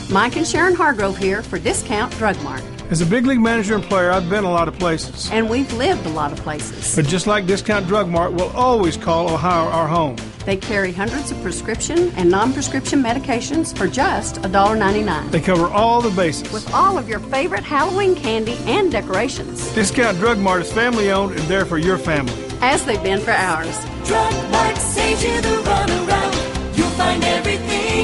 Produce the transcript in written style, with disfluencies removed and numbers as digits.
Mike and Sharon Hargrove here for Discount Drug Mart. As a big league manager and player, I've been a lot of places. And we've lived a lot of places. But just like Discount Drug Mart, we'll always call Ohio our home. They carry hundreds of prescription and non-prescription medications for just $1.99. They cover all the bases. With all of your favorite Halloween candy and decorations. Discount Drug Mart is family-owned and there for your family. As they've been for ours. Drug Mart saves you the runaround. You'll find everything